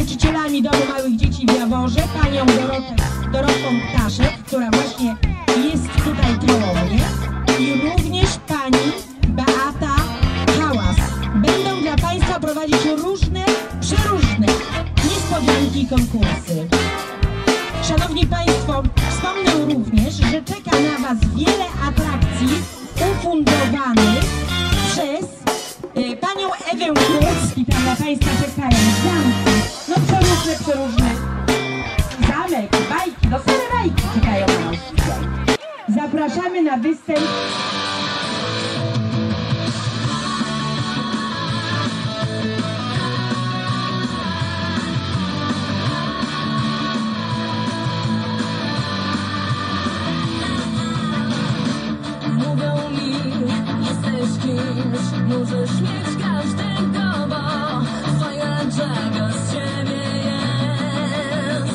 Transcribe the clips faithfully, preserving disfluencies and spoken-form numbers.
nauczycielami Domu Małych Dzieci w Jaworze, panią Dorotę, Dorotą Ptaszek, która właśnie jest tutaj trołą, nie? I również pani Beata Hałas. Będą dla Państwa prowadzić różne, przeróżne niespodzianki i konkursy. Szanowni Państwo, wspomnę również, że czeka na Was wiele atrakcji ufundowanych przez y, panią Ewę Krus i tam dla Państwa czekają zamki, no przeróżne, przeróżne zamek, bajki, no same bajki czekają na nas dzisiaj. Zapraszamy na występ. Możesz mieć każdego, bo fajnego z ciebie jest.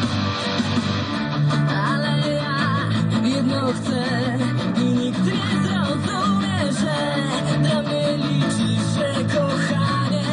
Ale ja jedno chcę i nikt nie zrozumie, że dla mnie liczy się kochanie.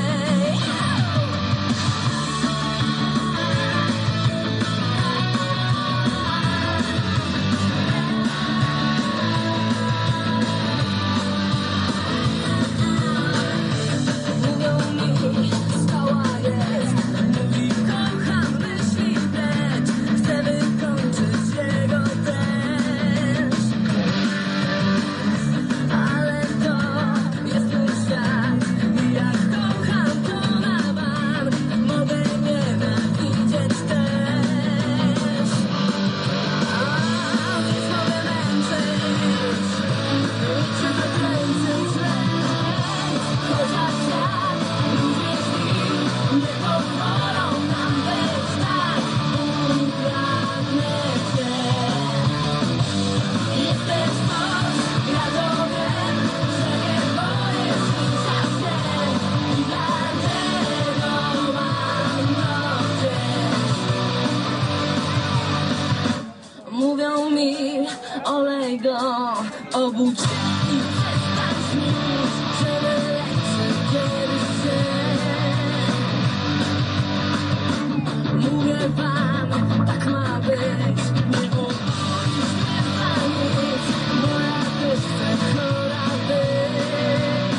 Mówią mi, olej go, obudź się i przestań śnić, że wyleczy kiedyś się. Mówię wam, tak ma być, nie obudź mnie za nic, bo ja też chcę chora być.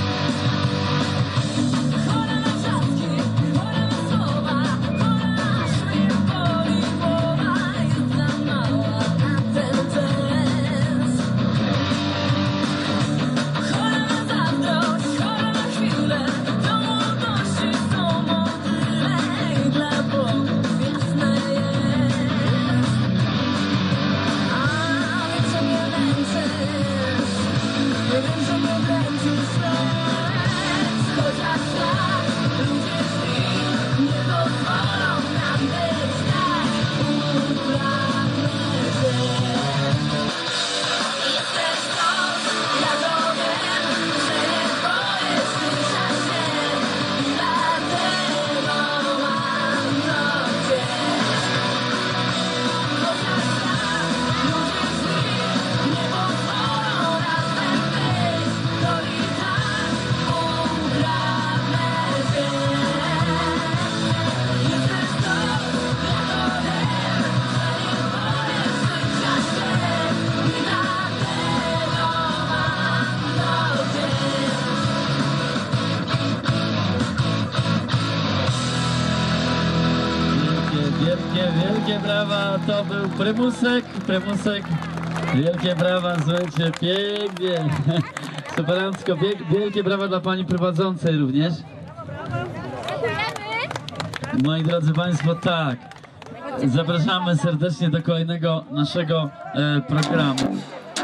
Chora na wrzaski, chora na słowa, chora na śmiech, boli głowa, jest za mała na ten test. Chora na zazdrość, chora na chwilę, do młodości są motyle i dla Bogów jasne jest. A wiem, że mnie męczysz, wiem, że mnie dręczysz, lecz chociaż tak ludzie źli nie pozwolą nam być tak, upragnę cię. Jesteś noc, ja to wiem, że nie boisz dysza się i dlatego mam do ciebie. Chociaż tak ludzie źli nie pozwolą razem być, to i tak upragnę cię. Jesteś noc, ja to wiem, że nie boisz dysza się i dlatego mam do ciebie. Wielkie, wielkie, wielkie brawa, to był Prymusek, Prymusek, wielkie brawa, słuchajcie, pięknie, superancko, wielkie brawa dla pani prowadzącej również. Moi drodzy Państwo, tak, zapraszamy serdecznie do kolejnego naszego e, programu.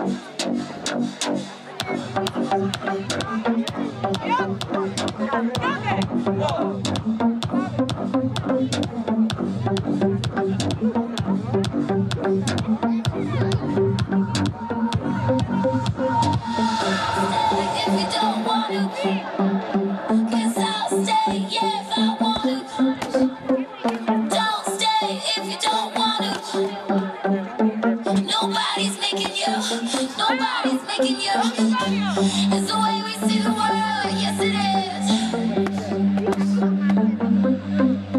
If you don't want to, guess I'll stay. Yeah, if I want to, don't stay. If you don't want to, nobody's making you. Nobody's making you. It's the way we see the world. Yes, it is.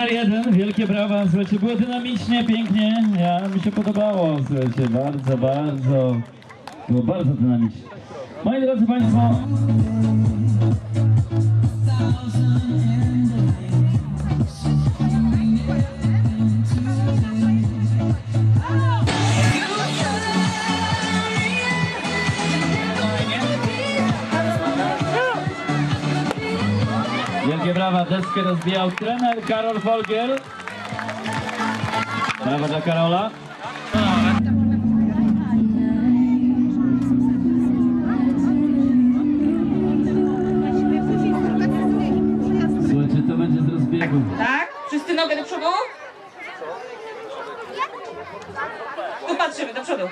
numer jeden, wielkie brawa, słuchajcie, było dynamicznie, pięknie, ja, mi się podobało, słuchajcie, bardzo, bardzo, było bardzo dynamicznie. Moi drodzy Państwo, wielkie brawa, deskę rozbijał trener Karol Folger. Brawa dla Karola. Słuchajcie, to będzie z rozbiegu. Tak? Wszyscy nogę do przodu? Tu patrzymy, do przodu.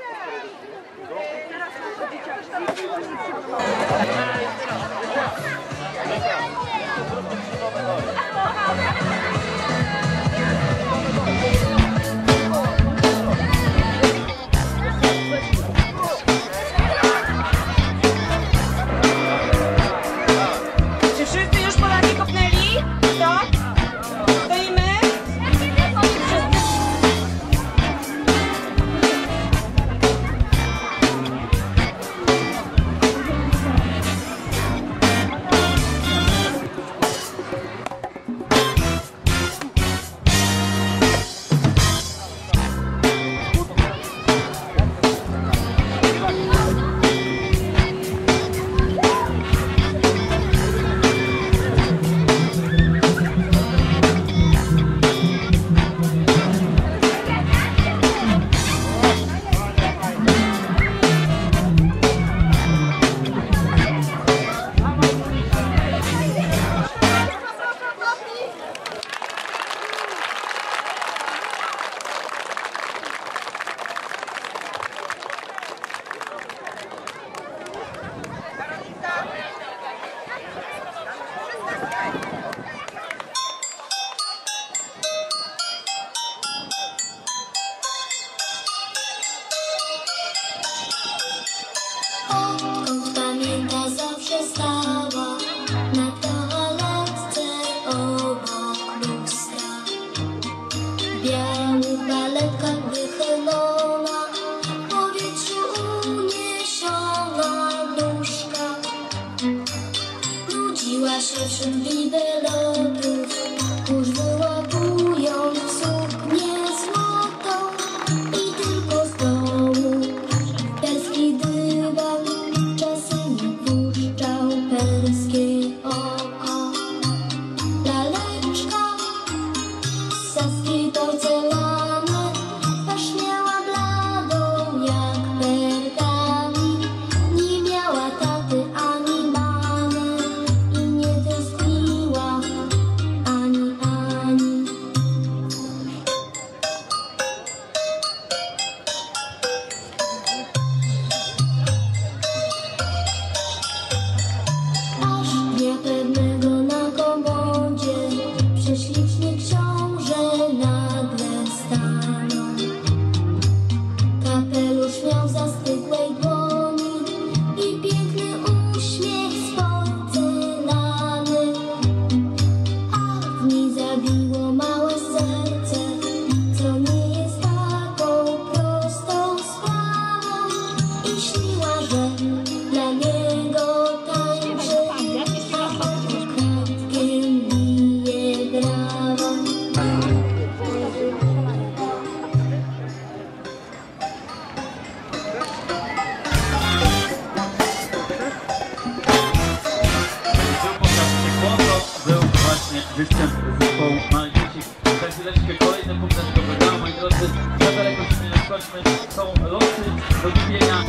Czy wszyscy już Polaki kopnęli? Stop! Stoimy? Odkąd pamięta zawsze stała na toaletce obok lustra. W białych baletkach wychylona, w powietrzu uniesiona nóżka. Nudziła się wśród bibelotów, kurz wyłapując suknię złotą i tylko z dołu perski dywan czasem puszczał perskie oko. Laleczka z saskiej porcelany, twarz miała bladą jak pergamin. Nie miała taty ani mamy i nie tęskniła ani, ani. Aż dnia pewnego na komodzie prześlicznie książę nagle stanął. Kapelusz miał zastygłej dłoni i piękny uśmiech z porcelany, a w niej zabiło małe serce, co nie jest taką prostą sprawą, i śniła, że dla niego tańczy, a okradkiem bije brawo. Był właśnie występ zespołu Małych Dzieci. Za chwileczkę kolejny punkt naszego programu, moi drodzy. Za daleko się nie skończmy. Są losy do kupienia.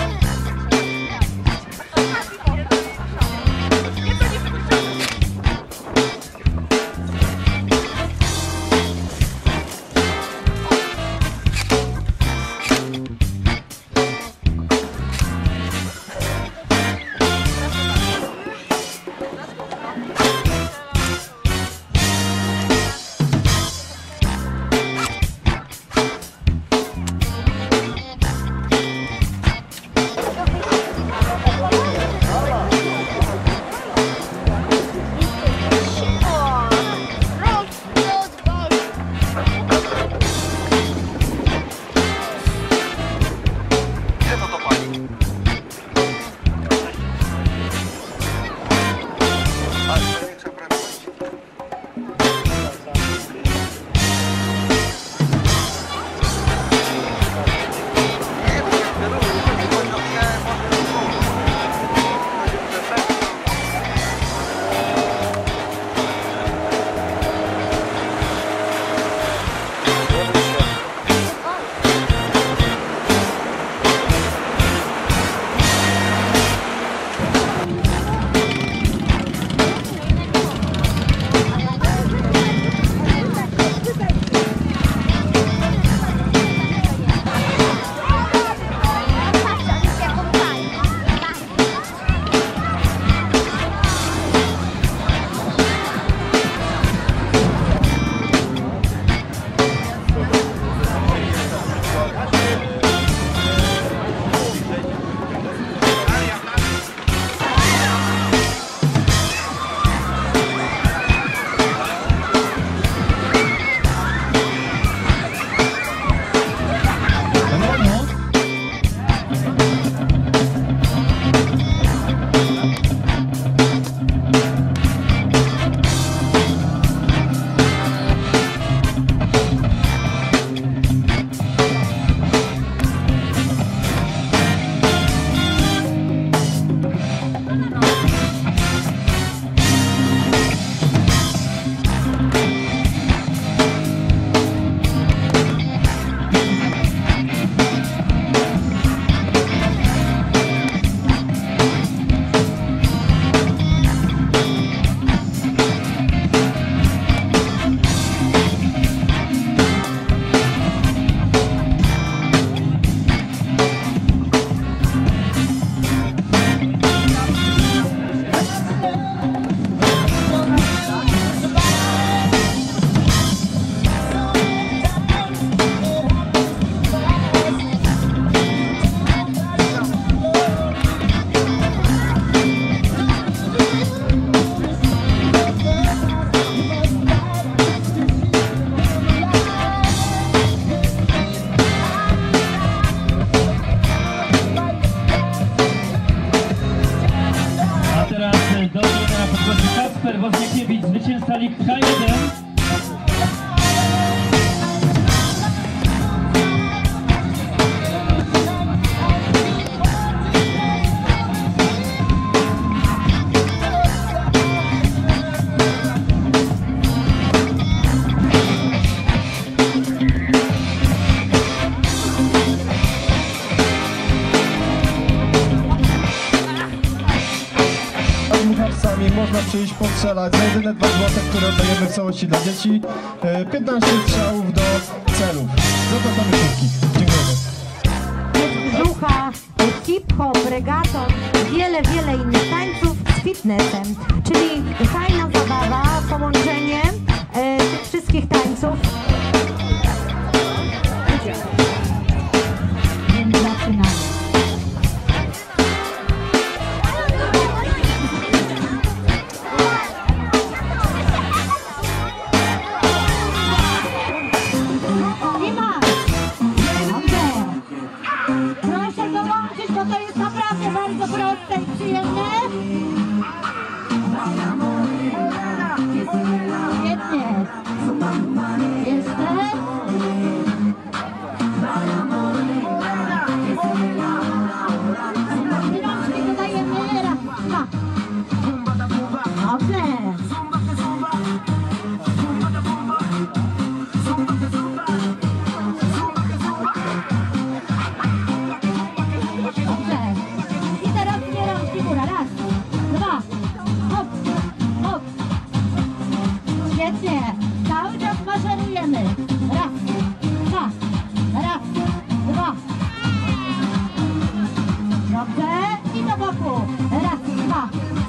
można przyjść, postrzelać za jedyne dwa złote, które oddajemy w całości dla dzieci. piętnaście strzałów do celów. Zapraszamy wszystkich. Dziękujemy. Jest brzucha, hip-hop, regaton, wiele, wiele innych tańców z fitnessem. Czyli fajna zabawa, połączenie e, tych wszystkich tańców. Więc zaczynamy. Proszę dołączyć, bo to jest naprawdę bardzo proste i przyjemne. Świetnie. Jeszcze. Rączki dodajemy. Raz, dwa. Dobrze. I teraz nie rączki góra. Raz, dwa, hop, hop. Świetnie. Cały czas maszerujemy. Raz, dwa, raz, dwa. Dobrze. I do boku. Raz, dwa.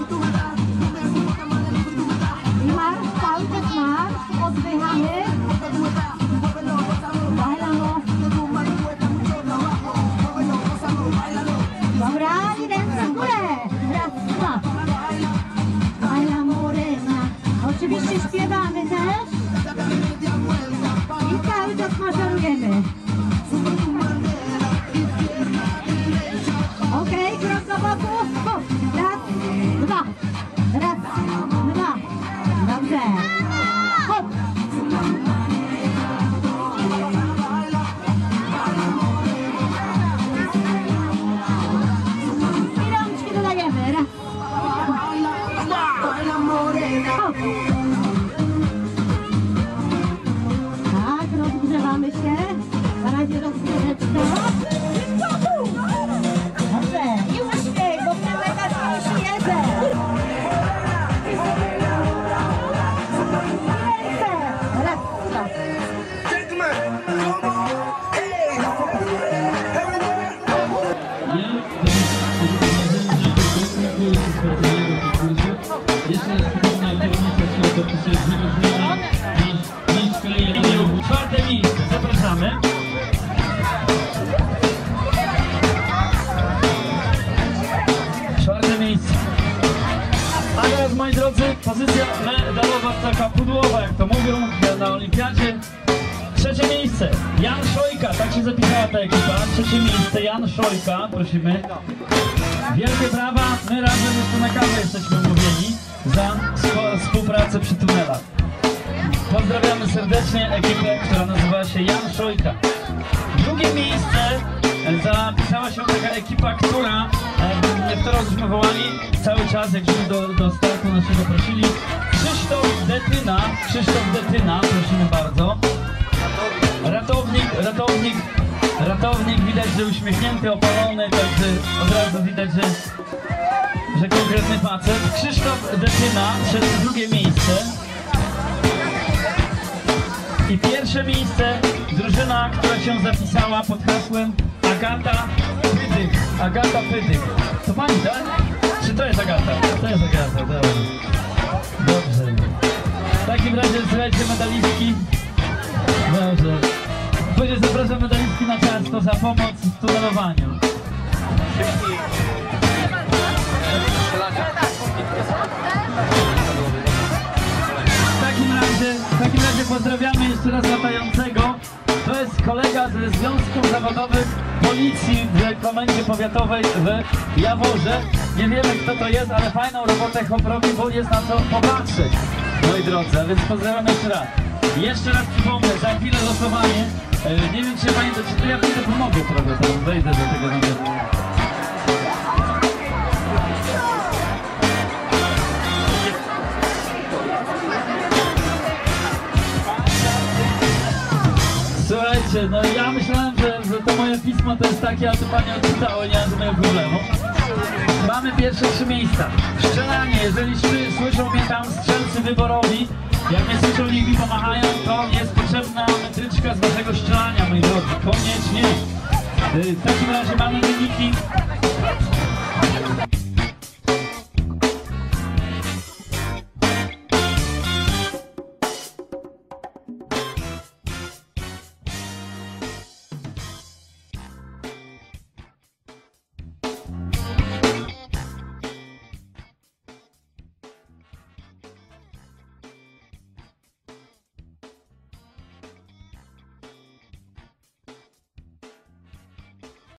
I marsz, cały czas marsz. Oddychamy. Bailamo. Dobra, i ręce w górę. Raz, dwa. Baila morena. Oczywiście śpiewamy też. I cały czas maszerujemy. Okej, krok do boku. Hop. Raz, dwa. Raz, dwa. Dobrze. Hop. I rączki dodajemy. Raz. Hop. Tak, rozgrzewamy się. Na razie rozgrzeweczka. Dobrze. I uśmiech, bo to najważniejszy jest. Ręce. Raz, dwa. Jeszcze raz przypomnę, kierownica się dopisuje wyróżniona na nic kolejnego. Czwarte miejsce, zapraszamy. Czwarte miejsce. A teraz, moi drodzy, pozycja medalowa, taka pudłowa, jak to mówią na olimpiadzie. Trzecie miejsce, Jan Szojka, tak się zapisała ta ekipa. Trzecie miejsce, Jan Szojka, prosimy. Wielkie brawa, my razem jeszcze na kawę jesteśmy umówieni za współpracę przy tunelach. Pozdrawiamy serdecznie ekipę, która nazywa się Jan Szojka. Drugie miejsce zapisała się taka ekipa, która, e, którą żeśmy wołali cały czas, jak żeśmy do, do startu naszego prosili. Krzysztof Detyna, Krzysztof Detyna, prosimy bardzo. Ratownik, ratownik, ratownik, widać, że uśmiechnięty, opalony, także od razu widać, że, że konkretny facet. Krzysztof Detyna, drugie miejsce. I pierwsze miejsce, drużyna, która się zapisała pod hasłem Agata Pydych. Agata Pydych. To pani, tak? Czy to jest Agata? To jest Agata, dobra. Dobrze. W takim razie, słuchajcie, medalistki. Dobrze. Później zapraszam medalistki na ciasto za pomoc w tunelowaniu. W takim razie, w takim razie pozdrawiamy jeszcze raz latającego. To jest kolega ze Związków Zawodowych Policji w Komendzie Powiatowej w Jaworze. Nie wiemy, kto to jest, ale fajną robotę chłop robi, bo jest na co popatrzeć, moi drodzy, a więc pozdrawiam jeszcze raz. Jeszcze raz przypomnę, za chwilę losowanie. Nie wiem, czy pamiętacie, czy to ja będę pomogę trochę, teraz wejdę do tego numeru. Słuchajcie, no ja myślałem, że, że to moje pismo to jest takie, a to pani odczytało, nie ma żadnego problemu. Mamy pierwsze trzy miejsca. Strzelanie, jeżeli słyszą mnie tam strzelcy wyborowi, jak nie słyszą, niech mi pomachają, to jest potrzebna metryczka z waszego strzelania, moi drodzy. Koniecznie. W takim razie mamy wyniki.